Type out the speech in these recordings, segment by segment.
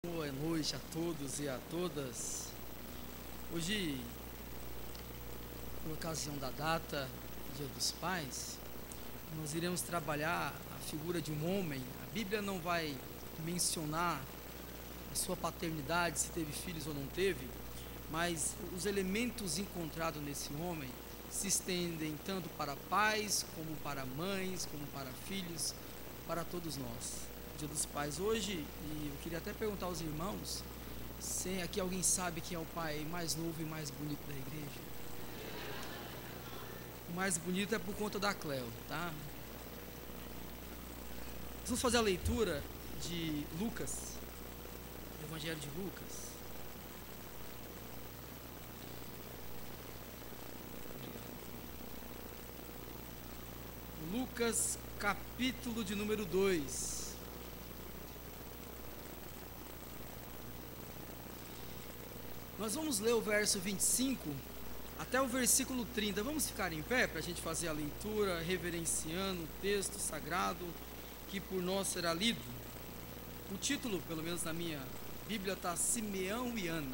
Boa noite a todos e a todas. Hoje, por ocasião da data, Dia dos Pais, nós iremos trabalhar a figura de um homem. A Bíblia não vai mencionar a sua paternidade, se teve filhos ou não teve, mas os elementos encontrados nesse homem se estendem tanto para pais, como para mães, como para filhos, para todos nós. Dia dos Pais hoje, e eu queria até perguntar aos irmãos se aqui alguém sabe quem é o pai mais novo e mais bonito da igreja. O mais bonito é por conta da Cleo, tá? Vamos fazer a leitura de Lucas, Evangelho de Lucas. Lucas, capítulo de número 2. Nós vamos ler o verso 25 até o versículo 30. Vamos ficar em pé para a gente fazer a leitura, reverenciando o texto sagrado que por nós será lido. O título, pelo menos na minha Bíblia, está Simeão e Ana.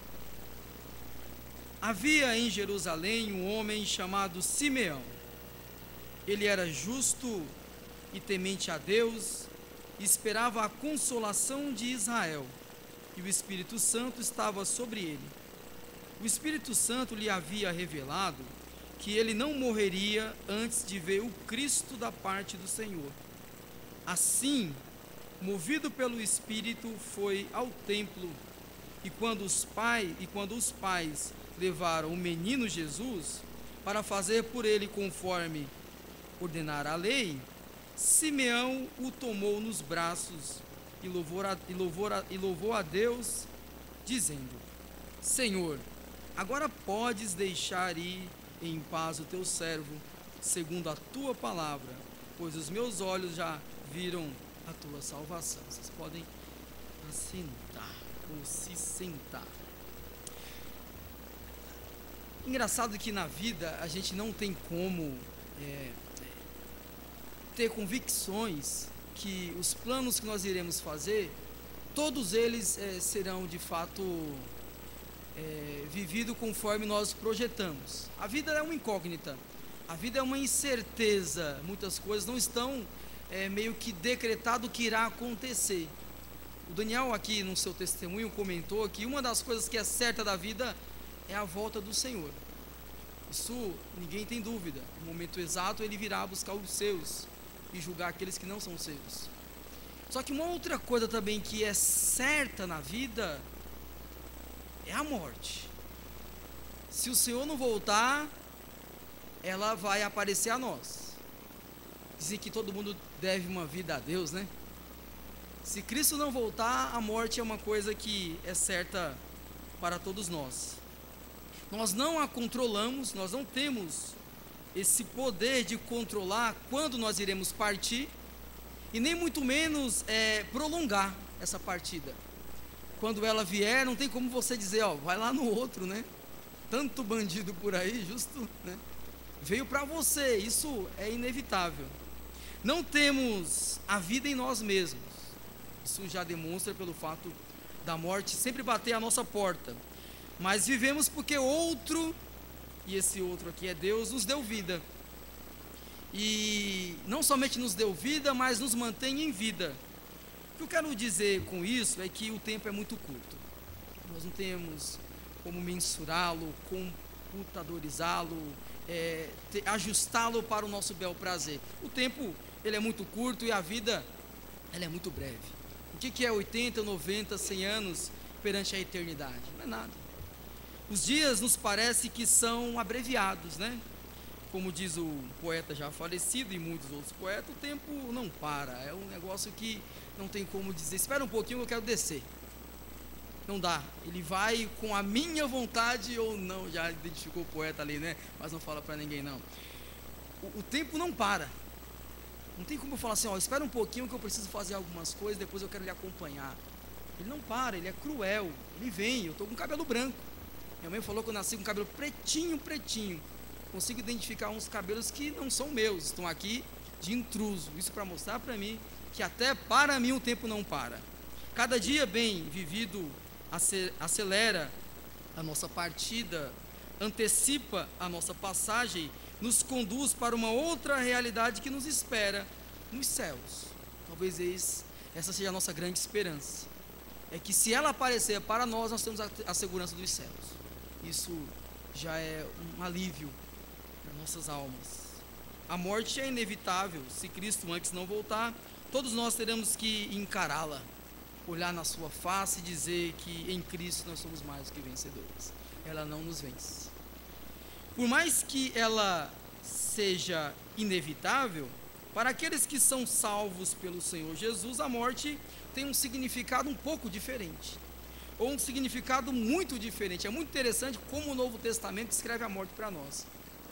Havia em Jerusalém um homem chamado Simeão. Ele era justo e temente a Deus, e esperava a consolação de Israel. E o Espírito Santo estava sobre ele. O Espírito Santo lhe havia revelado que ele não morreria antes de ver o Cristo da parte do Senhor. Assim, movido pelo Espírito, foi ao templo, e quando os pais levaram o menino Jesus para fazer por ele conforme ordenara a lei, Simeão o tomou nos braços e louvou a Deus, dizendo: Senhor, agora podes deixar ir em paz o teu servo, segundo a tua palavra, pois os meus olhos já viram a tua salvação. Vocês podem assentar ou se sentar. Engraçado que na vida a gente não tem como ter convicções que os planos que nós iremos fazer, todos eles serão de fato vividos conforme nós projetamos. A vida é uma incógnita, a vida é uma incerteza, muitas coisas não estão meio que decretado que irá acontecer. O Daniel aqui no seu testemunho comentou que uma das coisas que é certa da vida é a volta do Senhor. Isso ninguém tem dúvida. No momento exato ele virá buscar os seus e julgar aqueles que não são seus. Só que uma outra coisa também que é certa na vida é a morte. Se o Senhor não voltar, ela vai aparecer a nós. Dizem que todo mundo deve uma vida a Deus, né? Se Cristo não voltar, a morte é uma coisa que é certa para todos nós. Nós não a controlamos, nós não temos esse poder de controlar quando nós iremos partir, e nem muito menos prolongar essa partida. Quando ela vier, não tem como você dizer, ó, vai lá no outro, né? Tanto bandido por aí, justo, né? Veio para você, isso é inevitável. Não temos a vida em nós mesmos. Isso já demonstra pelo fato da morte sempre bater à nossa porta. Mas vivemos porque outro, e esse outro aqui é Deus, nos deu vida. E não somente nos deu vida, mas nos mantém em vida. O que eu quero dizer com isso é que o tempo é muito curto. Nós não temos como mensurá-lo, computadorizá-lo, ajustá-lo para o nosso bel prazer. O tempo ele é muito curto e a vida ela é muito breve. O que é 80, 90, 100 anos perante a eternidade? Não é nada. Os dias nos parece que são abreviados, né? Como diz o poeta já falecido e muitos outros poetas, o tempo não para. É um negócio que não tem como dizer, espera um pouquinho, eu quero descer. Não dá. Ele vai com a minha vontade ou não. Já identificou o poeta ali, né? Mas não fala para ninguém não. O tempo não para. Não tem como eu falar assim, ó, espera um pouquinho que eu preciso fazer algumas coisas, depois eu quero lhe acompanhar. Ele não para, ele é cruel. Ele vem, eu estou com cabelo branco. Minha mãe falou que eu nasci com cabelo pretinho. Consigo identificar uns cabelos que não são meus, estão aqui de intruso. Isso para mostrar para mim que até para mim o tempo não para. Cada dia bem vivido acelera a nossa partida, antecipa a nossa passagem, nos conduz para uma outra realidade que nos espera nos céus. Talvez essa seja a nossa grande esperança. É que se ela aparecer para nós, nós temos a segurança dos céus. Isso já é um alívio para nossas almas. A morte é inevitável. Se Cristo antes não voltar, todos nós teremos que encará-la, olhar na sua face e dizer que em Cristo nós somos mais do que vencedores. Ela não nos vence. Por mais que ela seja inevitável, para aqueles que são salvos pelo Senhor Jesus, a morte tem um significado um pouco diferente, ou um significado muito diferente. É muito interessante como o Novo Testamento escreve a morte para nós.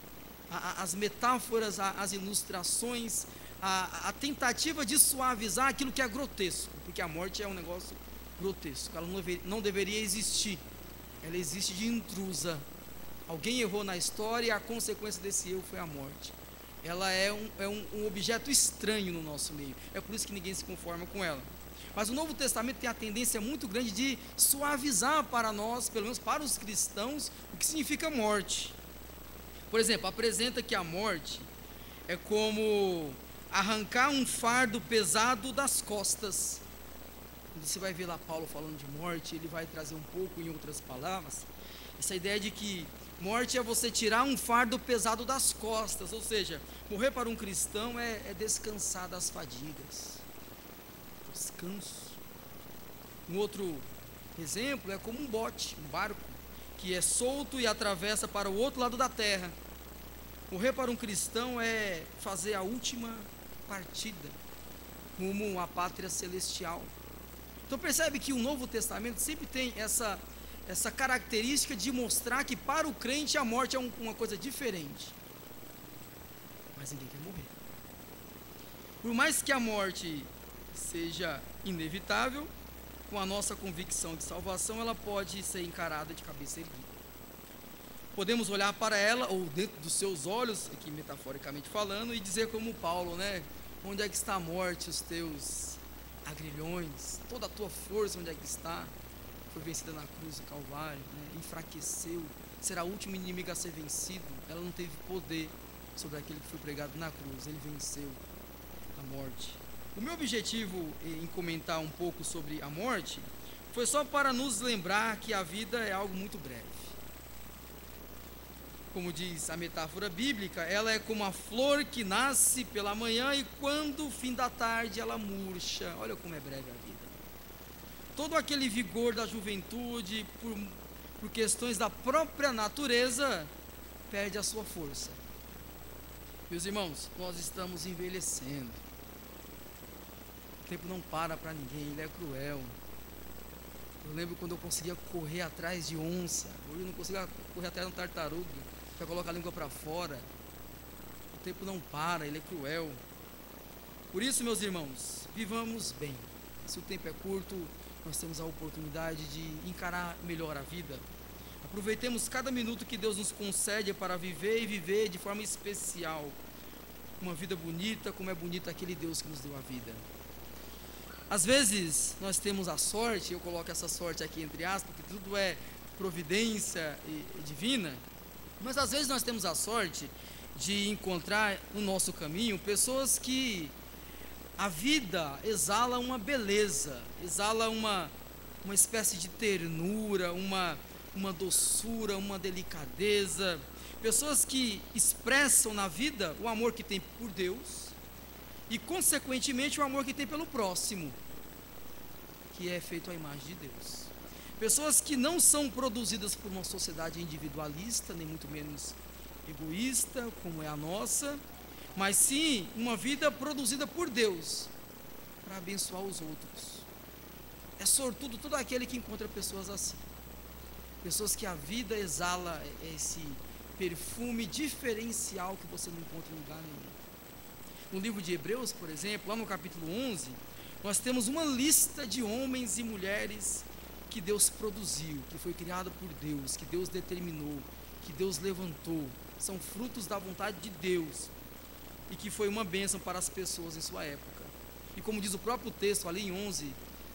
As metáforas, as ilustrações, a tentativa de suavizar aquilo que é grotesco, porque a morte é um negócio grotesco, ela não deveria existir, ela existe de intrusa. Alguém errou na história e a consequência desse erro foi a morte. Ela é um objeto estranho no nosso meio, é por isso que ninguém se conforma com ela. Mas o Novo Testamento tem a tendência muito grande de suavizar para nós, pelo menos para os cristãos, o que significa morte. Por exemplo, apresenta que a morte é como arrancar um fardo pesado das costas. Você vai ver lá Paulo falando de morte, ele vai trazer um pouco em outras palavras, essa ideia de que morte é você tirar um fardo pesado das costas, ou seja, morrer para um cristão é descansar das fadigas, descanso. Um outro exemplo é como um bote, um barco, que é solto e atravessa para o outro lado da terra. Morrer para um cristão é fazer a última partida, rumo à pátria celestial. Então percebe que o Novo Testamento sempre tem essa característica de mostrar que para o crente a morte é uma coisa diferente. Mas ninguém quer morrer. Por mais que a morte seja inevitável, com a nossa convicção de salvação, ela pode ser encarada de cabeça erguida. Podemos olhar para ela, ou dentro dos seus olhos, aqui metaforicamente falando, e dizer como Paulo, né? Onde é que está a morte, os teus agrilhões, toda a tua força, onde é que está? Foi vencida na cruz do Calvário, né? Enfraqueceu, será o último inimigo a ser vencido. Ela não teve poder sobre aquele que foi pregado na cruz, ele venceu a morte. O meu objetivo em comentar um pouco sobre a morte foi só para nos lembrar que a vida é algo muito breve. Como diz a metáfora bíblica, ela é como a flor que nasce pela manhã e quando fim da tarde ela murcha. Olha como é breve a vida. Todo aquele vigor da juventude, por questões da própria natureza, perde a sua força. Meus irmãos, nós estamos envelhecendo. O tempo não para ninguém, ele é cruel. Eu lembro quando eu conseguia correr atrás de onça, hoje eu não consigo correr atrás de uma tartaruga, já coloca a língua para fora. O tempo não para, ele é cruel. Por isso, meus irmãos, vivamos bem. Se o tempo é curto, nós temos a oportunidade de encarar melhor a vida. Aproveitemos cada minuto que Deus nos concede para viver e viver de forma especial. Uma vida bonita, como é bonito aquele Deus que nos deu a vida. Às vezes nós temos a sorte, eu coloco essa sorte aqui entre aspas, porque tudo é providência e divina, mas às vezes nós temos a sorte de encontrar no nosso caminho pessoas que a vida exala uma beleza, exala uma espécie de ternura, uma doçura, uma delicadeza, pessoas que expressam na vida o amor que tem por Deus e consequentemente o amor que tem pelo próximo, que é feito à imagem de Deus. Pessoas que não são produzidas por uma sociedade individualista, nem muito menos egoísta, como é a nossa, mas sim uma vida produzida por Deus, para abençoar os outros. É sortudo todo aquele que encontra pessoas assim. Pessoas que a vida exala esse perfume diferencial que você não encontra em lugar nenhum. No livro de Hebreus, por exemplo, lá no capítulo 11, nós temos uma lista de homens e mulheres que Deus produziu, que foi criado por Deus, que Deus determinou, que Deus levantou, são frutos da vontade de Deus e que foi uma bênção para as pessoas em sua época. E como diz o próprio texto ali em 11,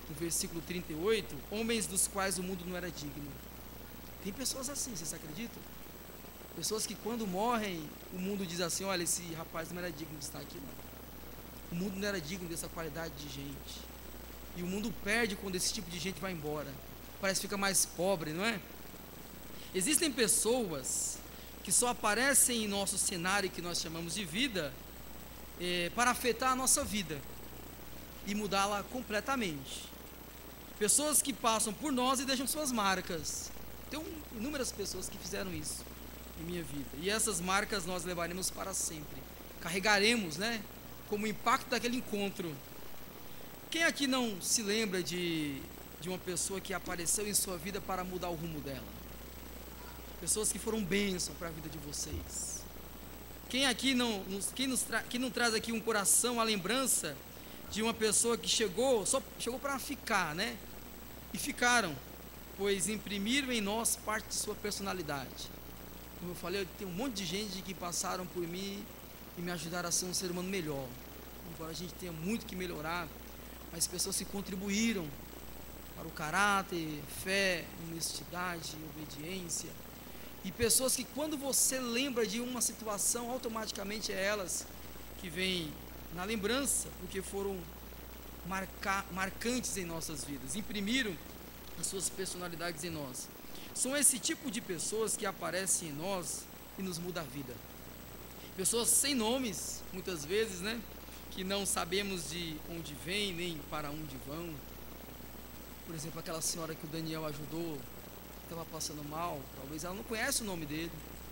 no versículo 38, homens dos quais o mundo não era digno. Tem pessoas assim, vocês acreditam? Pessoas que quando morrem, o mundo diz assim, olha, esse rapaz não era digno de estar aqui não. O mundo não era digno dessa qualidade de gente. E o mundo perde quando esse tipo de gente vai embora. Parece que fica mais pobre, não é? Existem pessoas que só aparecem em nosso cenário que nós chamamos de vida para afetar a nossa vida e mudá-la completamente. Pessoas que passam por nós e deixam suas marcas. Tem inúmeras pessoas que fizeram isso em minha vida. E essas marcas nós levaremos para sempre. Carregaremos, né? Como o impacto daquele encontro. Quem aqui não se lembra de uma pessoa que apareceu em sua vida para mudar o rumo dela? Pessoas que foram bênção para a vida de vocês. Quem aqui não traz aqui um coração, a lembrança de uma pessoa que chegou para ficar, né? E ficaram, pois imprimiram em nós parte de sua personalidade. Como eu falei, tem um monte de gente que passaram por mim e me ajudaram a ser um ser humano melhor. Embora a gente tenha muito que melhorar, mas pessoas que contribuíram para o caráter, fé, honestidade, obediência. E pessoas que quando você lembra de uma situação, automaticamente é elas que vêm na lembrança, porque foram marcantes em nossas vidas, imprimiram as suas personalidades em nós. São esse tipo de pessoas que aparecem em nós e nos muda a vida. Pessoas sem nomes, muitas vezes, né? Que não sabemos de onde vêm, nem para onde vão. Por exemplo, aquela senhora que o Daniel ajudou, estava passando mal, talvez ela não conhece o nome dele,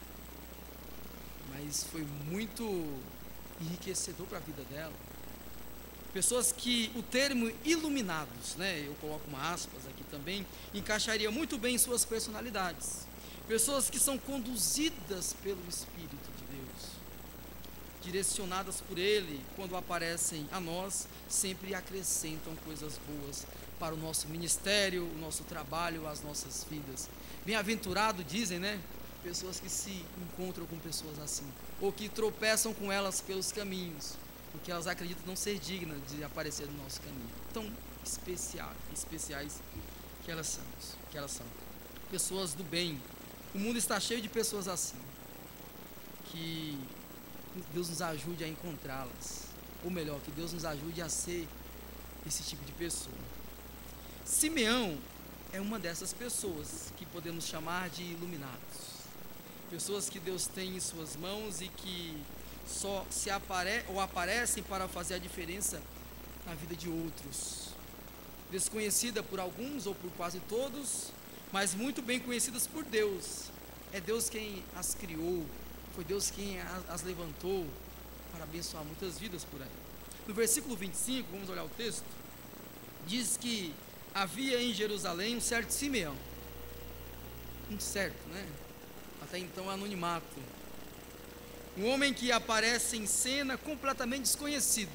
mas foi muito enriquecedor para a vida dela. Pessoas que o termo iluminados, né, eu coloco uma aspas aqui também, encaixaria muito bem em suas personalidades. Pessoas que são conduzidas pelo Espírito de Deus, direcionadas por Ele, quando aparecem a nós, sempre acrescentam coisas boas para o nosso ministério, o nosso trabalho, as nossas vidas. Bem-aventurado, dizem, né? Pessoas que se encontram com pessoas assim, ou que tropeçam com elas pelos caminhos, porque elas acreditam não ser dignas de aparecer no nosso caminho. Tão especiais que elas são. Pessoas do bem. O mundo está cheio de pessoas assim. Que Deus nos ajude a encontrá-las. Ou melhor, que Deus nos ajude a ser esse tipo de pessoa. Simeão é uma dessas pessoas que podemos chamar de iluminados. Pessoas que Deus tem em suas mãos e que só aparecem para fazer a diferença na vida de outros. Desconhecida por alguns ou por quase todos, mas muito bem conhecidas por Deus. É Deus quem as criou, foi Deus quem as levantou para abençoar muitas vidas por aí. No versículo 25, vamos olhar o texto, diz que havia em Jerusalém um certo Simeão. Um certo, né? Até então anonimato. Um homem que aparece em cena completamente desconhecido.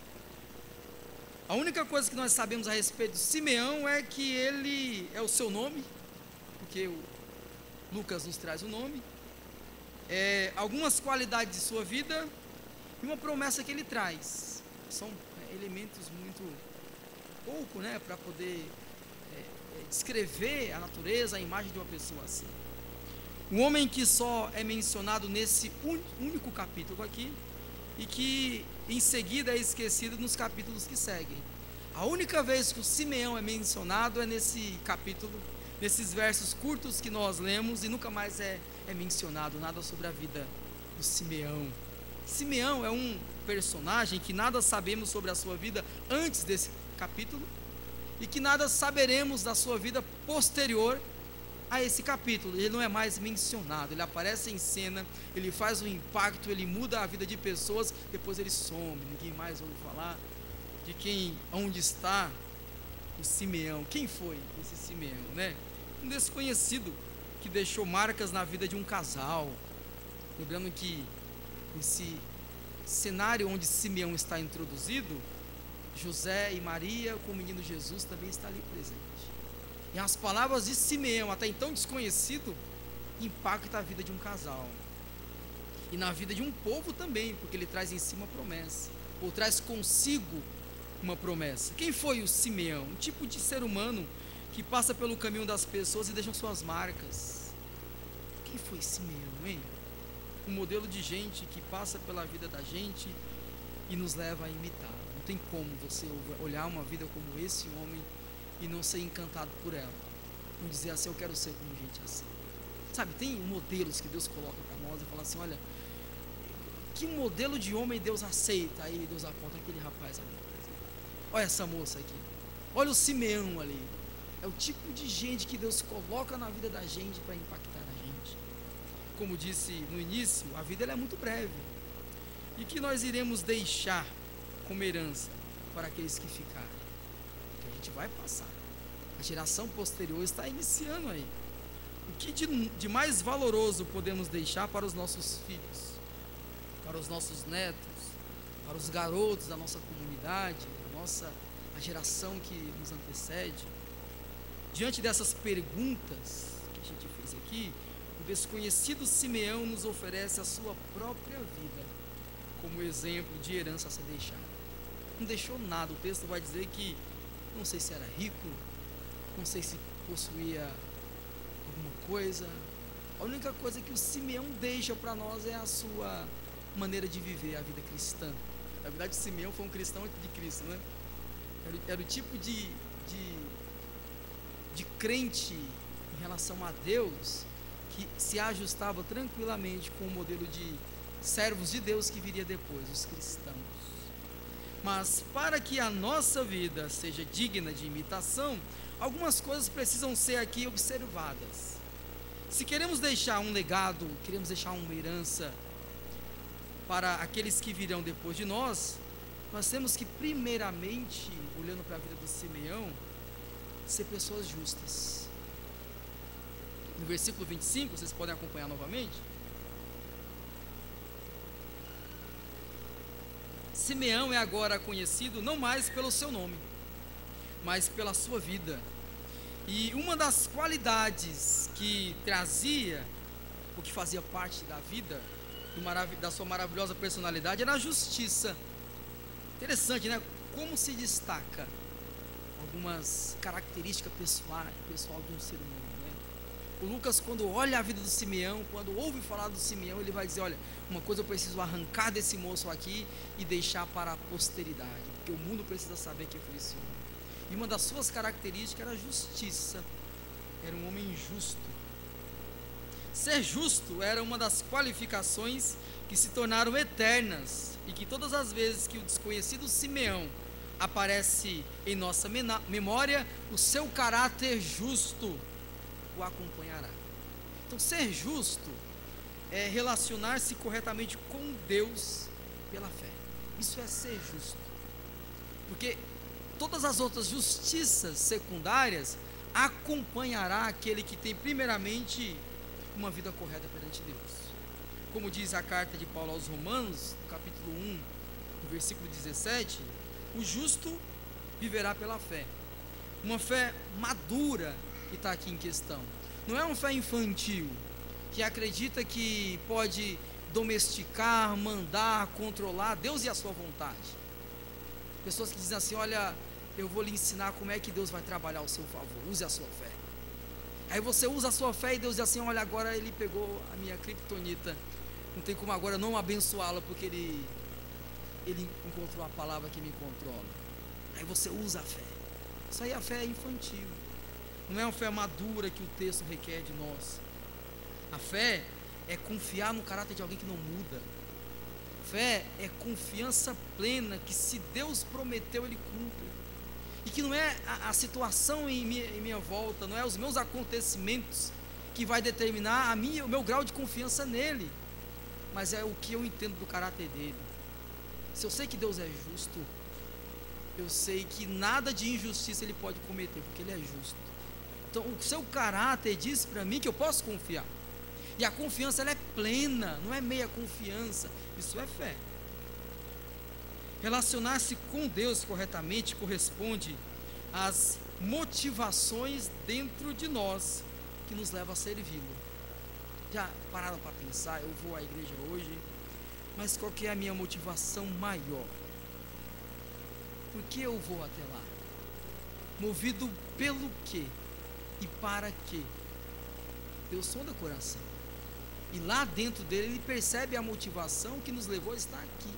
A única coisa que nós sabemos a respeito de Simeão é que ele é o seu nome, porque o Lucas nos traz o nome, algumas qualidades de sua vida e uma promessa que ele traz. São elementos muito pouco, né, para poder descrever a natureza, a imagem de uma pessoa assim. Um homem que só é mencionado nesse único capítulo aqui e que em seguida é esquecido nos capítulos que seguem. A única vez que o Simeão é mencionado é nesse capítulo, nesses versos curtos que nós lemos, e nunca mais é mencionado nada sobre a vida do Simeão. Simeão é um personagem que nada sabemos sobre a sua vida antes desse capítulo e que nada saberemos da sua vida posterior a esse capítulo. Ele não é mais mencionado, ele aparece em cena, ele faz um impacto, ele muda a vida de pessoas, depois ele some, ninguém mais ouve falar de onde está o Simeão. Quem foi esse Simeão, né? Um desconhecido que deixou marcas na vida de um casal. Lembrando que nesse cenário onde Simeão está introduzido, José e Maria com o menino Jesus também está ali presente. E as palavras de Simeão, até então desconhecido, impactam a vida de um casal. E na vida de um povo também, porque ele traz em si uma promessa, ou traz consigo uma promessa. Quem foi o Simeão? Um tipo de ser humano que passa pelo caminho das pessoas e deixa suas marcas. Quem foi Simeão, hein? Um modelo de gente que passa pela vida da gente e nos leva a imitar. Não tem como você olhar uma vida como esse homem e não ser encantado por ela. Não dizer assim, eu quero ser como gente assim. Sabe, tem modelos que Deus coloca para nós e fala assim, olha, que modelo de homem Deus aceita? Aí Deus aponta aquele rapaz ali. Olha essa moça aqui. Olha o Simeão ali. É o tipo de gente que Deus coloca na vida da gente para impactar a gente. Como disse no início, a vida ela é muito breve. E que nós iremos deixar como herança para aqueles que ficarem. Que a gente vai passar. A geração posterior está iniciando aí. O que de mais valoroso podemos deixar para os nossos filhos, para os nossos netos, para os garotos da nossa comunidade, a geração que nos antecede? Diante dessas perguntas que a gente fez aqui, o desconhecido Simeão nos oferece a sua própria vida como exemplo de herança a ser deixada. Não deixou nada. O texto vai dizer que não sei se era rico, não sei se possuía alguma coisa. A única coisa que o Simeão deixa para nós é a sua maneira de viver a vida cristã. Na verdade, Simeão foi um cristão antes de Cristo, né? Era o tipo de crente em relação a Deus que se ajustava tranquilamente com o modelo de servos de Deus que viria depois, os cristãos. Mas para que a nossa vida seja digna de imitação, algumas coisas precisam ser aqui observadas. Se queremos deixar um legado, queremos deixar uma herança para aqueles que virão depois de nós, nós temos que primeiramente, olhando para a vida do Simeão, ser pessoas justas. No versículo 25, vocês podem acompanhar novamente. Simeão é agora conhecido não mais pelo seu nome, mas pela sua vida. E uma das qualidades que trazia, o que fazia parte da vida, da sua maravilhosa personalidade, era a justiça. Interessante, né? Como se destaca algumas características pessoal de um ser humano, né? O Lucas, quando olha a vida do Simeão, quando ouve falar do Simeão, ele vai dizer, olha, uma coisa eu preciso arrancar desse moço aqui e deixar para a posteridade, porque o mundo precisa saber quem foi esse homem. E uma das suas características era a justiça. Era um homem justo. Ser justo era uma das qualificações que se tornaram eternas e que todas as vezes que o desconhecido Simeão aparece em nossa memória, o seu caráter justo o acompanhará. Então, ser justo é relacionar-se corretamente com Deus pela fé. Isso é ser justo. Porque todas as outras justiças secundárias acompanhará aquele que tem primeiramente uma vida correta perante Deus. Como diz a carta de Paulo aos Romanos, no capítulo 1, no versículo 17, o justo viverá pela fé. Uma fé madura que está aqui em questão. Não é uma fé infantil, que acredita que pode domesticar, mandar, controlar Deus e a sua vontade. Pessoas que dizem assim, olha, eu vou lhe ensinar como é que Deus vai trabalhar ao seu favor, use a sua fé. Aí você usa a sua fé e Deus diz assim, olha, agora ele pegou a minha criptonita, não tem como agora não abençoá-la, porque ele encontrou a palavra que me controla. Aí você usa a fé. Isso aí a fé é infantil, não é uma fé madura que o texto requer de nós. A fé é confiar no caráter de alguém que não muda. Fé é confiança plena que se Deus prometeu, Ele cumpre. E que não é a situação em minha volta, não é os meus acontecimentos que vai determinar o meu grau de confiança nele, mas é o que eu entendo do caráter dele. Se eu sei que Deus é justo, eu sei que nada de injustiça ele pode cometer, porque ele é justo. Então o seu caráter diz para mim que eu posso confiar. E a confiança ela é plena, não é meia confiança, isso é fé. Relacionar-se com Deus corretamente corresponde às motivações dentro de nós que nos levam a servi-lo. Já pararam para pensar, eu vou à igreja hoje, mas qual que é a minha motivação maior? Por que eu vou até lá? Movido pelo quê? E para quê? Deus sonda o coração. E lá dentro dele, ele percebe a motivação que nos levou a estar aqui.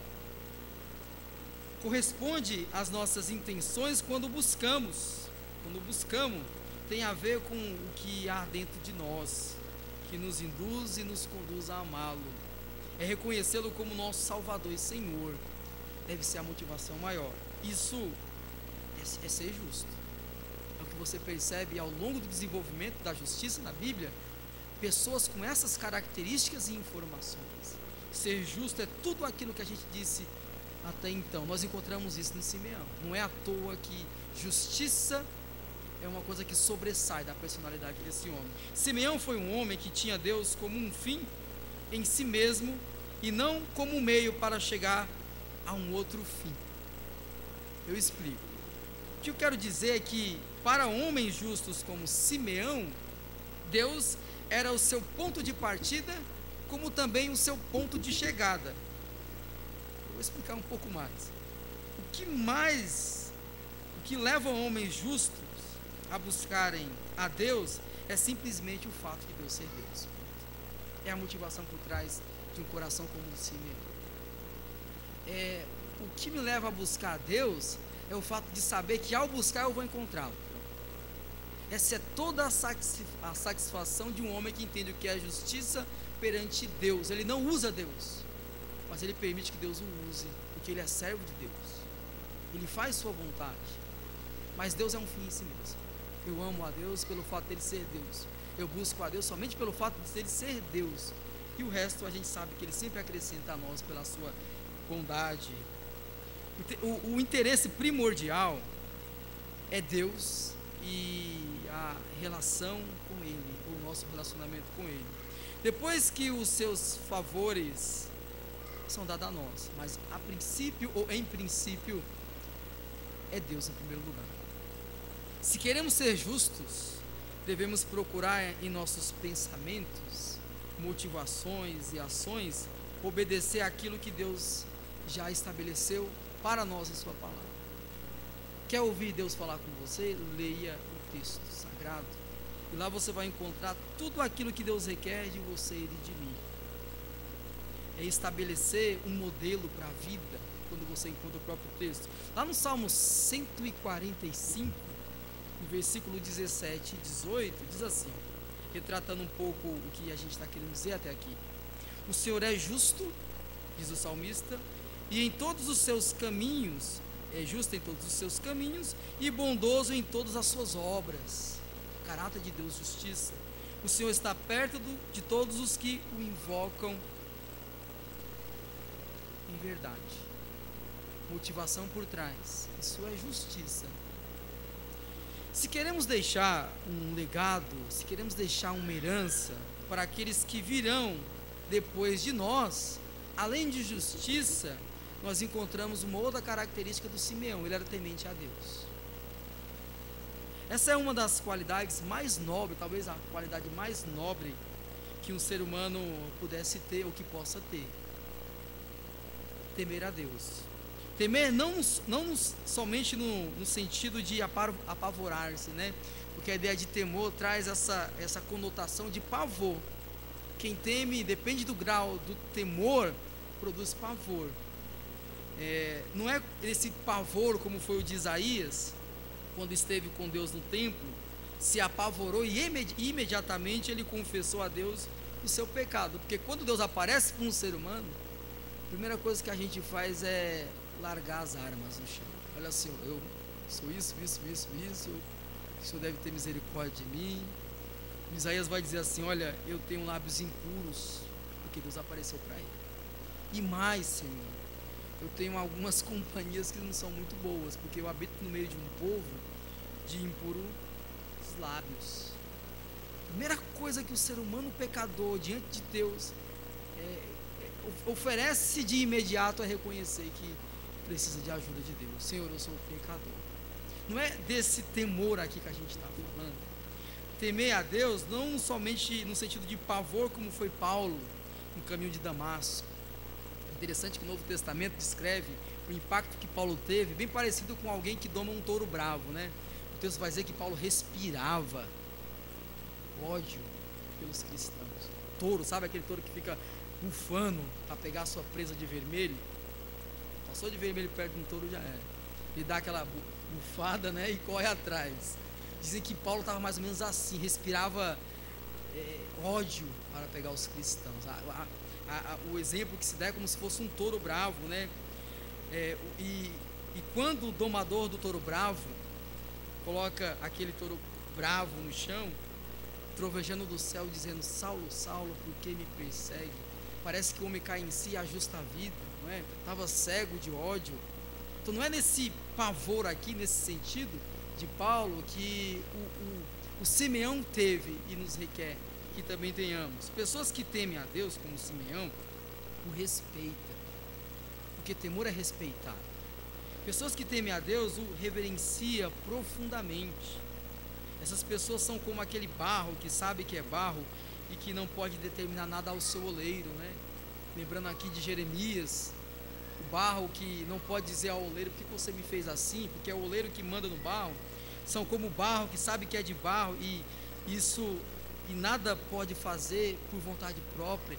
Corresponde às nossas intenções quando buscamos. Quando buscamos, tem a ver com o que há dentro de nós, que nos induz e nos conduz a amá-lo. É reconhecê-lo como nosso Salvador e Senhor. Deve ser a motivação maior. Isso é ser justo. É o que você percebe ao longo do desenvolvimento da justiça na Bíblia. Pessoas com essas características e informações. Ser justo é tudo aquilo que a gente disse até então. Nós encontramos isso em Simeão. Não é à toa que justiça é uma coisa que sobressai da personalidade desse homem. Simeão foi um homem que tinha Deus como um fim em si mesmo e não como um meio para chegar a um outro fim. Eu explico. O que eu quero dizer é que para homens justos como Simeão, Deus era o seu ponto de partida, como também o seu ponto de chegada. Eu vou explicar um pouco mais. O que leva homens justos a buscarem a Deus é simplesmente o fato de Deus ser Deus. É a motivação por trás de um coração como o de Simeão. O que me leva a buscar a Deus é o fato de saber que ao buscar eu vou encontrá-lo. Essa é toda a satisfação de um homem que entende o que é justiça perante Deus. Ele não usa Deus, mas ele permite que Deus o use, porque ele é servo de Deus. Ele faz sua vontade, mas Deus é um fim em si mesmo. Eu amo a Deus pelo fato dele ser Deus. Eu busco a Deus somente pelo fato de ele ser Deus. E o resto a gente sabe que ele sempre acrescenta a nós pela sua bondade. O interesse primordial é Deus e a relação com Ele, o nosso relacionamento com Ele. Depois que os seus favores são dados a nós, mas a princípio ou em princípio é Deus em primeiro lugar. Se queremos ser justos, devemos procurar em nossos pensamentos, motivações e ações obedecer àquilo que Deus já estabeleceu para nós em sua palavra. Quer ouvir Deus falar com você? Leia o texto sagrado. E lá você vai encontrar tudo aquilo que Deus requer de você e de mim. É estabelecer um modelo para a vida, quando você encontra o próprio texto. Lá no Salmo 145, no versículo 17 e 18, diz assim, retratando um pouco o que a gente está querendo dizer até aqui. O Senhor é justo, diz o salmista, e em todos os seus caminhos, é justo em todos os seus caminhos, e bondoso em todas as suas obras. Caráter de Deus, justiça. O Senhor está perto de todos os que o invocam em verdade. Motivação por trás, isso é justiça. Se queremos deixar um legado, se queremos deixar uma herança para aqueles que virão depois de nós, além de justiça, nós encontramos uma outra característica do Simeão: ele era temente a Deus. Essa é uma das qualidades mais nobres, talvez a qualidade mais nobre que um ser humano pudesse ter ou que possa ter: temer a Deus. Temer não somente no sentido de apavorar-se, né? Porque a ideia de temor traz essa conotação de pavor. Quem teme, depende do grau do temor, produz pavor. Não é esse pavor como foi o de Isaías, quando esteve com Deus no templo, se apavorou e imediatamente ele confessou a Deus o seu pecado. Porque quando Deus aparece para um ser humano, a primeira coisa que a gente faz é largar as armas no chão. Olha, Senhor, eu sou isso, o Senhor deve ter misericórdia de mim. Isaías vai dizer assim: olha, eu tenho lábios impuros, porque Deus apareceu para ele. E mais, Senhor, eu tenho algumas companhias que não são muito boas, porque eu habito no meio de um povo de impuros lábios. A primeira coisa que o ser humano pecador diante de Deus oferece de imediato é reconhecer que precisa de ajuda de Deus. Senhor, eu sou pecador. Não é desse temor aqui que a gente está falando. Temer a Deus não somente no sentido de pavor, como foi Paulo no caminho de Damasco. Interessante que o Novo Testamento descreve o impacto que Paulo teve, bem parecido com alguém que doma um touro bravo, né? O texto vai dizer que Paulo respirava ódio pelos cristãos. Touro, sabe aquele touro que fica bufando para pegar a sua presa de vermelho? Passou de vermelho perto de um touro, já era. Ele dá aquela bufada, né, e corre atrás. Dizem que Paulo estava mais ou menos assim, respirava ódio para pegar os cristãos. O exemplo que se dá é como se fosse um touro bravo, né? E quando o domador do touro bravo coloca aquele touro bravo no chão, trovejando do céu, dizendo: Saulo, Saulo, por que me persegue? Parece que o homem cai em si e ajusta a vida, não é? Estava cego de ódio. Então não é nesse pavor aqui, nesse sentido de Paulo, que o Simeão teve e nos requer que também tenhamos. Pessoas que temem a Deus, como Simeão, o respeita, porque temor é respeitar. Pessoas que temem a Deus o reverencia profundamente. Essas pessoas são como aquele barro que sabe que é barro e que não pode determinar nada ao seu oleiro, né? Lembrando aqui de Jeremias, o barro que não pode dizer ao oleiro: por que você me fez assim? Porque é o oleiro que manda no barro. São como o barro que sabe que é de barro e nada pode fazer por vontade própria.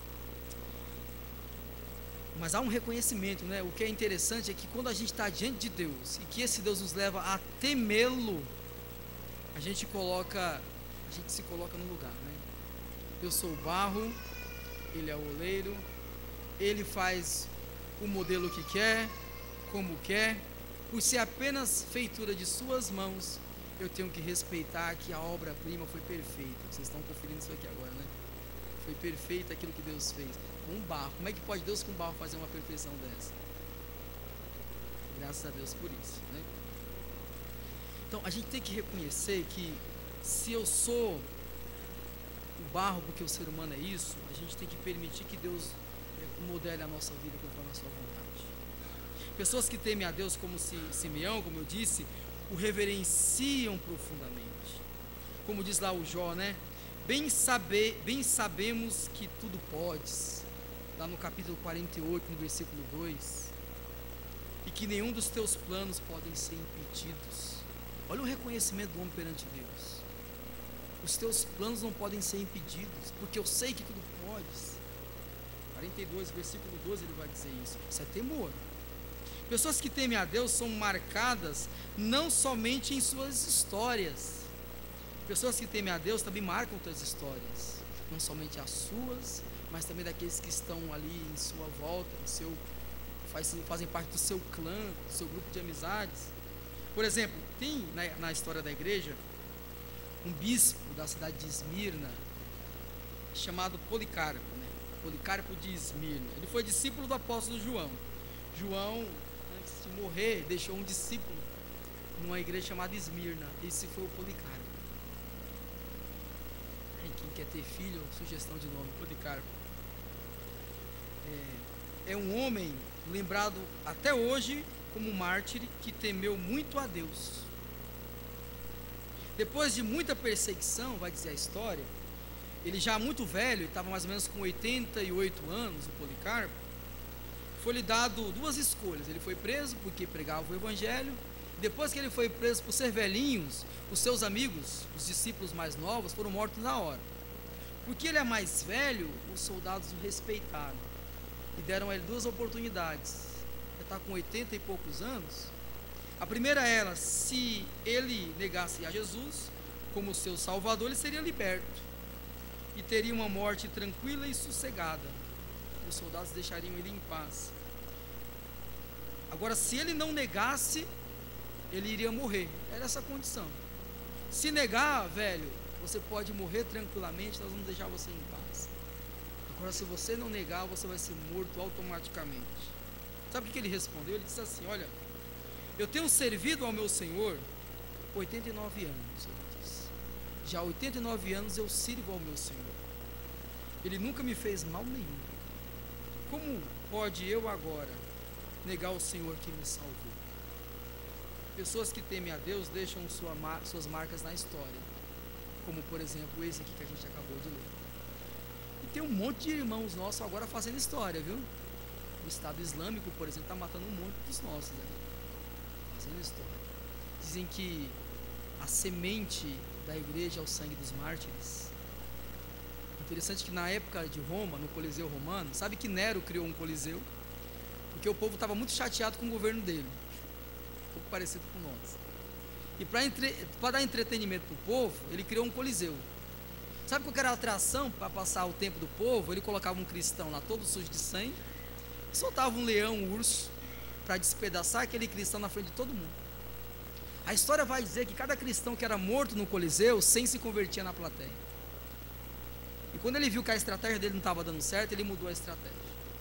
Mas há um reconhecimento, né? O que é interessante é que quando a gente está diante de Deus e que esse Deus nos leva a temê-lo, a gente se coloca no lugar, né? Eu sou o barro, ele é o oleiro, ele faz o modelo que quer, como quer, por ser apenas feitura de suas mãos. Eu tenho que respeitar que a obra-prima foi perfeita. Vocês estão conferindo isso aqui agora, né? Foi perfeito aquilo que Deus fez com barro. Como é que pode Deus com barro fazer uma perfeição dessa? Graças a Deus por isso, né? Então a gente tem que reconhecer que se eu sou o barro, porque o ser humano é isso, a gente tem que permitir que Deus modele a nossa vida conforme a sua vontade. Pessoas que temem a Deus, como Simeão, como eu disse, o reverenciam profundamente. Como diz lá o Jó, né? Bem sabemos que tudo podes, lá no capítulo 48, no versículo 2, e que nenhum dos teus planos podem ser impedidos. Olha o reconhecimento do homem perante Deus. Os teus planos não podem ser impedidos, porque eu sei que tudo podes. 42, versículo 12, ele vai dizer isso. Isso é temor. Pessoas que temem a Deus são marcadas não somente em suas histórias. Pessoas que temem a Deus também marcam outras histórias, não somente as suas, mas também daqueles que estão ali em sua volta, fazem parte do seu clã, do seu grupo de amizades. Por exemplo, tem na história da igreja um bispo da cidade de Esmirna, chamado Policarpo, né? Policarpo de Esmirna. Ele foi discípulo do apóstolo João. João, antes de morrer, deixou um discípulo numa igreja chamada Esmirna. Esse foi o Policarpo. Quem quer ter filho, sugestão de nome, Policarpo. É um homem lembrado até hoje como um mártir que temeu muito a Deus. Depois de muita perseguição, vai dizer a história, ele já muito velho, estava mais ou menos com 88 anos, o Policarpo, foi-lhe dado duas escolhas. Ele foi preso porque pregava o evangelho. Depois que ele foi preso por ser velhinhos, os seus amigos, os discípulos mais novos, foram mortos na hora. Porque ele é mais velho, os soldados o respeitaram e deram a ele duas oportunidades. Ele está com 80 e poucos anos. A primeira era, se ele negasse a Jesus como seu salvador, ele seria liberto e teria uma morte tranquila e sossegada. Os soldados deixariam ele em paz. Agora, se ele não negasse, ele iria morrer. Era essa a condição. Se negar, velho, você pode morrer tranquilamente, nós vamos deixar você em paz. Agora, se você não negar, você vai ser morto automaticamente. Sabe o que ele respondeu? Ele disse assim: olha, eu tenho servido ao meu Senhor 89 anos, ele disse. Já há 89 anos eu sirvo ao meu Senhor. Ele nunca me fez mal nenhum. Como pode eu agora negar o Senhor que me salvou? Pessoas que temem a Deus deixam suas marcas na história, como por exemplo esse aqui que a gente acabou de ler. E tem um monte de irmãos nossos agora fazendo história, viu? O Estado Islâmico, por exemplo, está matando um monte dos nossos, né? Fazendo história. Dizem que a semente da igreja é o sangue dos mártires. Interessante que na época de Roma, no Coliseu Romano, sabe que Nero criou um coliseu? Porque o povo estava muito chateado com o governo dele, um pouco parecido com nós. E para dar entretenimento para o povo, ele criou um coliseu. Sabe qual era a atração para passar o tempo do povo? Ele colocava um cristão lá todo sujo de sangue, soltava um leão, um urso, para despedaçar aquele cristão na frente de todo mundo. A história vai dizer que cada cristão que era morto no coliseu, sem se convertia na plateia. E quando ele viu que a estratégia dele não estava dando certo, ele mudou a estratégia.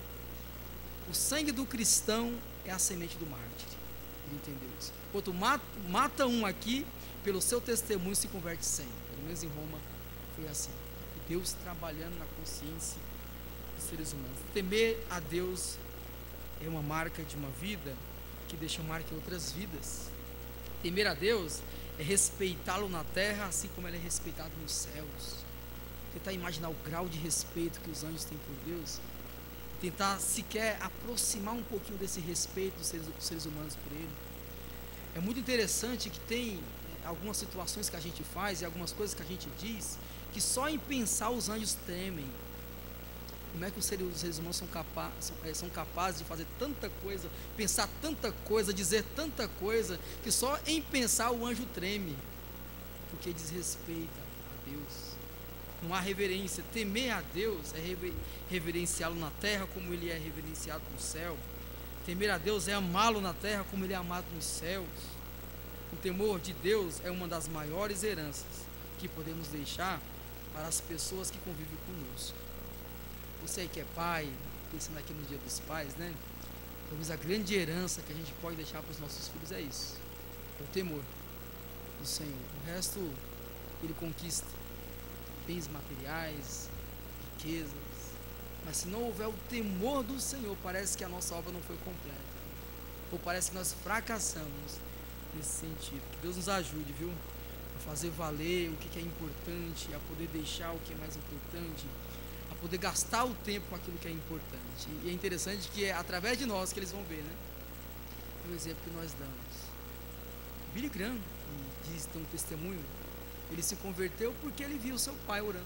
O sangue do cristão é a semente do mártir. Ele entendeu isso. Quando mata um aqui, pelo seu testemunho se converte 100. Pelo menos em Roma foi assim. Deus trabalhando na consciência dos seres humanos. Temer a Deus é uma marca de uma vida que deixa marca em outras vidas. Temer a Deus é respeitá-lo na terra, assim como ele é respeitado nos céus. Tentar imaginar o grau de respeito que os anjos têm por Deus, tentar sequer aproximar um pouquinho desse respeito dos seres humanos por Ele. É muito interessante que tem algumas situações que a gente faz e algumas coisas que a gente diz, que só em pensar os anjos tremem. Como é que os seres humanos são capazes de fazer tanta coisa, pensar tanta coisa, dizer tanta coisa, que só em pensar o anjo treme, porque desrespeita a Deus. Não há reverência. Temer a Deus é reverenciá-lo na terra como ele é reverenciado no céu. Temer a Deus é amá-lo na terra como ele é amado nos céus. O temor de Deus é uma das maiores heranças que podemos deixar para as pessoas que convivem conosco. Você que é pai, pensando aqui no Dia dos Pais, né? Talvez a grande herança que a gente pode deixar para os nossos filhos é isso: é o temor do Senhor. O resto ele conquista, bens materiais, riquezas, mas se não houver o temor do Senhor, parece que a nossa obra não foi completa, ou parece que nós fracassamos nesse sentido. Que Deus nos ajude, viu, a fazer valer o que é importante, a poder deixar o que é mais importante, a poder gastar o tempo com aquilo que é importante. E é interessante que é através de nós que eles vão ver, né? É o exemplo que nós damos. Billy Graham diz, tem um testemunho. Ele se converteu porque ele viu o seu pai orando.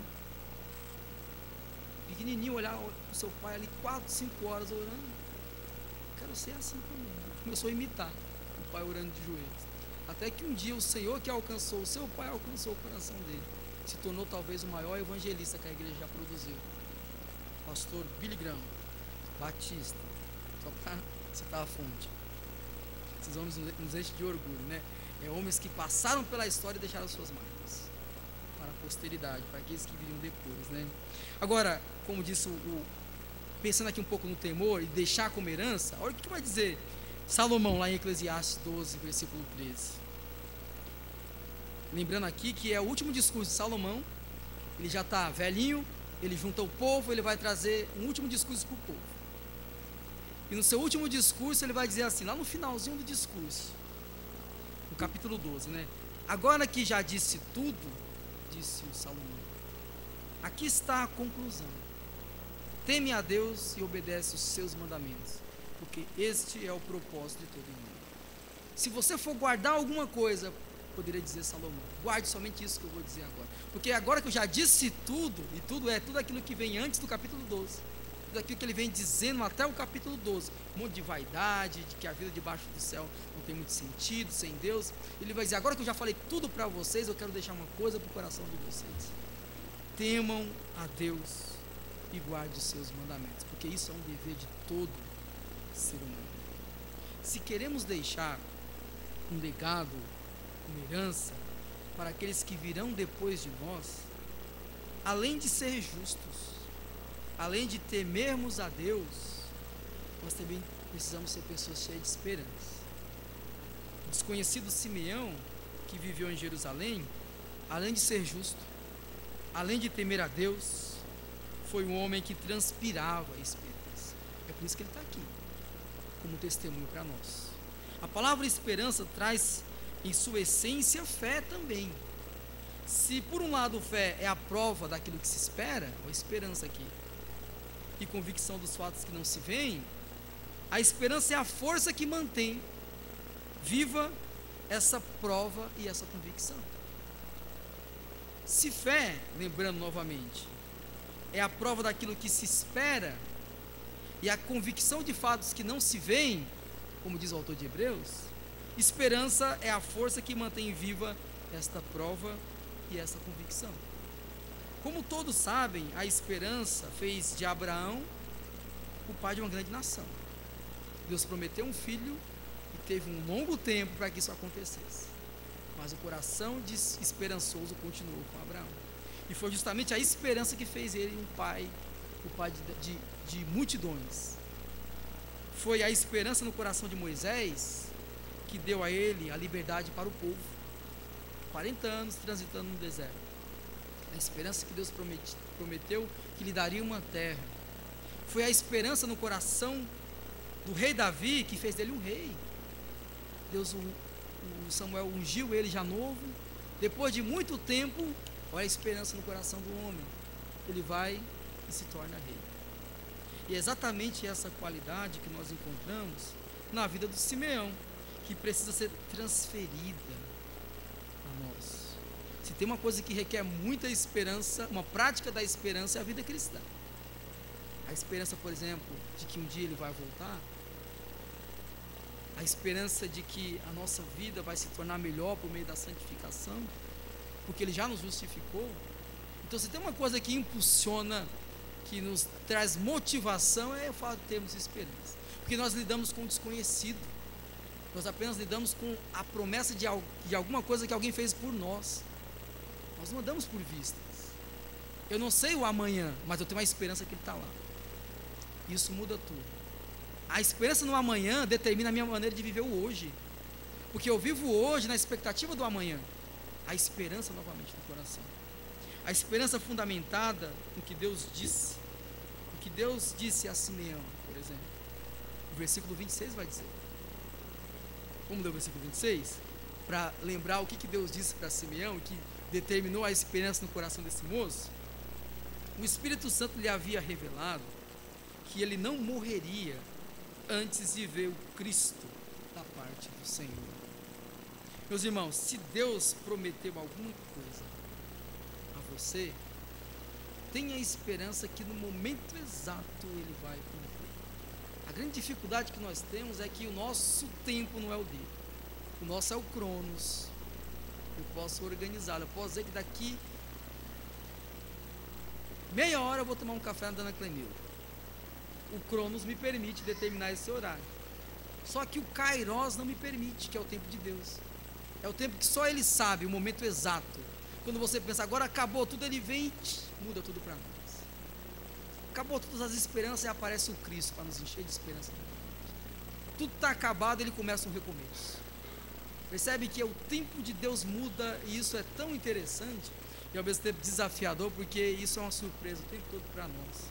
Pequenininho, olhar o seu pai ali 4, 5 horas orando. Quero ser assim também. Começou a imitar o pai orando de joelhos. Até que um dia o Senhor que alcançou o seu pai, alcançou o coração dele. Se tornou talvez o maior evangelista que a igreja já produziu. Pastor Billy Graham, Batista. Só para citar a fonte. Esses homens nos enchem de orgulho, né? Homens que passaram pela história e deixaram suas marcas para a posteridade, para aqueles que viriam depois, né? Agora, como disse pensando aqui um pouco no temor e deixar como herança, olha o que vai dizer Salomão lá em Eclesiastes 12, versículo 13. Lembrando aqui que é o último discurso de Salomão. Ele já está velhinho, ele junta o povo, ele vai trazer um último discurso para o povo. E no seu último discurso ele vai dizer assim, lá no finalzinho do discurso, no capítulo 12, né? Agora que já disse tudo, disse o Salomão, aqui está a conclusão: teme a Deus e obedece os seus mandamentos, porque este é o propósito de todo mundo. Se você for guardar alguma coisa, poderia dizer Salomão, guarde somente isso que eu vou dizer agora, porque agora que eu já disse tudo, e tudo é tudo aquilo que vem antes do capítulo 12, tudo aquilo que ele vem dizendo até o capítulo 12, um monte de vaidade, de que a vida debaixo do céu não tem muito sentido sem Deus. Ele vai dizer, agora que eu já falei tudo para vocês, eu quero deixar uma coisa para o coração de vocês: temam a Deus e guarde os seus mandamentos, porque isso é um dever de todo ser humano. Se queremos deixar um legado, uma herança para aqueles que virão depois de nós, além de ser justos, além de temermos a Deus, nós também precisamos ser pessoas cheias de esperança. O desconhecido Simeão, que viveu em Jerusalém, além de ser justo, além de temer a Deus, foi um homem que transpirava esperança. É por isso que ele está aqui, como testemunho para nós. A palavra esperança traz em sua essência fé também. Se por um lado fé é a prova daquilo que se espera, ou a esperança aqui, e convicção dos fatos que não se veem, A esperança é a força que mantém viva essa prova e essa convicção. Se fé, lembrando novamente, é a prova daquilo que se espera e a convicção de fatos que não se veem, como diz o autor de Hebreus, esperança é a força que mantém viva esta prova e essa convicção. Como todos sabem, a esperança fez de Abraão o pai de uma grande nação. Deus prometeu um filho e teve um longo tempo para que isso acontecesse. Mas o coração esperançoso continuou com Abraão. E foi justamente a esperança que fez ele o pai de multidões. Foi a esperança no coração de Moisés que deu a ele a liberdade para o povo. 40 anos transitando no deserto. A esperança que Deus prometeu que lhe daria uma terra. Foi a esperança no coração do rei Davi que fez dele um rei. Deus, o Samuel ungiu ele já novo. Depois de muito tempo, olha a esperança no coração do homem. Ele vai e se torna rei. E é exatamente essa qualidade que nós encontramos na vida do Simeão, que precisa ser transferida a nós. Se tem uma coisa que requer muita esperança, uma prática da esperança, é a vida cristã. A esperança, por exemplo, de que um dia ele vai voltar, a esperança de que a nossa vida vai se tornar melhor por meio da santificação, porque ele já nos justificou. Então, se tem uma coisa que impulsiona, que nos traz motivação, é o fato de termos esperança, porque nós lidamos com o desconhecido, nós apenas lidamos com a promessa de alguma coisa que alguém fez por nós. Nós não andamos por vistas. Eu não sei o amanhã, mas eu tenho uma esperança que ele está lá. Isso muda tudo. A esperança no amanhã determina a minha maneira de viver o hoje, porque eu vivo hoje na expectativa do amanhã. A esperança novamente no coração, a esperança fundamentada no que Deus disse, o que Deus disse a Simeão, por exemplo. O versículo 26 vai dizer. Vamos ler o versículo 26? Para lembrar o que Deus disse para Simeão, que determinou a esperança no coração desse moço. O Espírito Santo lhe havia revelado que ele não morreria antes de ver o Cristo da parte do Senhor. Meus irmãos, se Deus prometeu alguma coisa a você, tenha esperança que no momento exato ele vai cumprir. A grande dificuldade que nós temos é que o nosso tempo não é o dele. O nosso é o Cronos. Eu posso organizá-lo. Eu posso dizer que daqui meia hora eu vou tomar um café na Dona Clemilda. O Cronos me permite determinar esse horário. Só que o Kairos não me permite, que é o tempo de Deus. É o tempo que só Ele sabe, o momento exato. Quando você pensa, agora acabou tudo, Ele vem e muda tudo para nós. Acabou todas as esperanças e aparece o Cristo para nos encher de esperança. Tudo está acabado, Ele começa um recomeço. Percebe que o tempo de Deus muda, e isso é tão interessante e ao mesmo tempo desafiador, porque isso é uma surpresa o tempo todo para nós.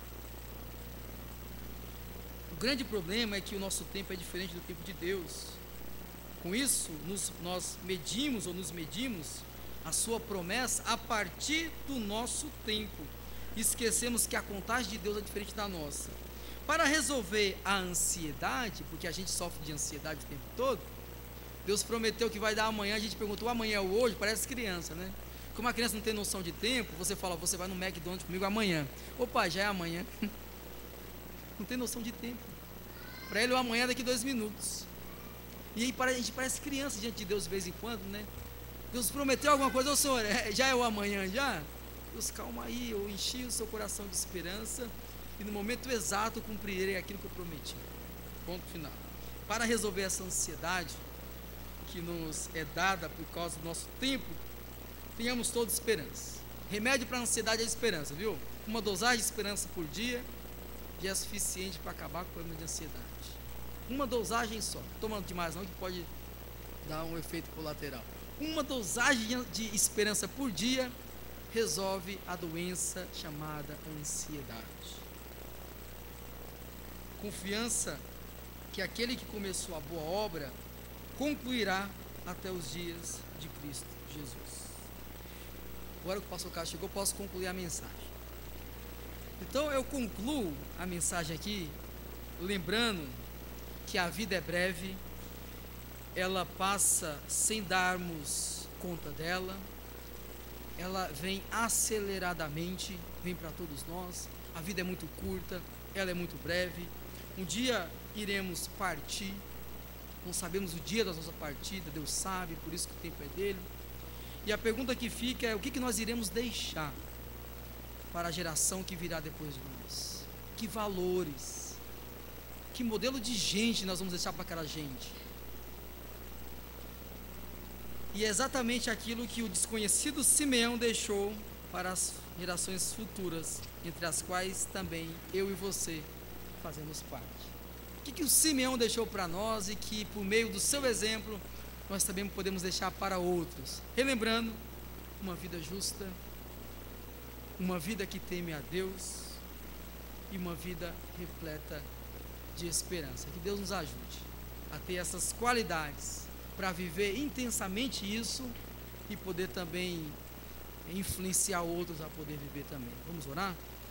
O grande problema é que o nosso tempo é diferente do tempo de Deus. Com isso, nós medimos a sua promessa a partir do nosso tempo. Esquecemos que a contagem de Deus é diferente da nossa. Para resolver a ansiedade, porque a gente sofre de ansiedade o tempo todo, Deus prometeu que vai dar amanhã. A gente perguntou, amanhã ou hoje? Parece criança, né? Como a criança não tem noção de tempo, você fala, você vai no McDonald's comigo amanhã. Opa, já é amanhã. Não tem noção de tempo. Para ele o amanhã é daqui 2 minutos. E aí a gente parece criança diante de Deus de vez em quando, né? Deus prometeu alguma coisa, ô Senhor, já é o amanhã já? Deus, calma aí, eu enchi o seu coração de esperança e no momento exato cumprirei aquilo que eu prometi. Ponto final. Para resolver essa ansiedade que nos é dada por causa do nosso tempo, tenhamos todos esperança. Remédio para a ansiedade é a esperança, viu? Uma dosagem de esperança por dia já é suficiente para acabar com o problema de ansiedade. Uma dosagem só, tomando demais não, que pode dar um efeito colateral. Uma dosagem de esperança por dia resolve a doença chamada ansiedade. Confiança que aquele que começou a boa obra concluirá até os dias de Cristo Jesus. Agora que o pastor Carlos chegou, posso concluir a mensagem. Então eu concluo a mensagem aqui lembrando que a vida é breve, ela passa sem darmos conta dela, ela vem aceleradamente, vem para todos nós. A vida é muito curta, ela é muito breve. Um dia iremos partir, não sabemos o dia da nossa partida, Deus sabe, por isso que o tempo é dele. E a pergunta que fica é: o que nós iremos deixar para a geração que virá depois de nós? Que valores, que modelo de gente nós vamos deixar para aquela gente? E é exatamente aquilo que o desconhecido Simeão deixou para as gerações futuras, entre as quais também eu e você fazemos parte. O que o Simeão deixou para nós e que, por meio do seu exemplo, nós também podemos deixar para outros? Relembrando, uma vida justa, uma vida que teme a Deus e uma vida repleta de esperança. Que Deus nos ajude a ter essas qualidades para viver intensamente isso e poder também influenciar outros a poder viver também. Vamos orar?